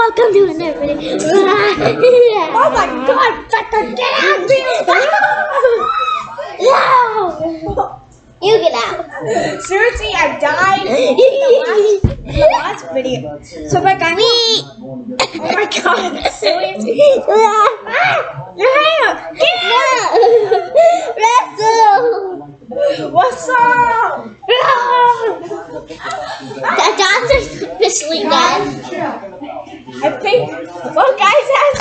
Welcome to another video. Oh my god, Becca, get out of here! No! You get out. Seriously, I died in the last video. So my guy. Oh my god, seriously. Your hair! Get out! Russell! What's up? The dance is officially done. I think. Well, guys,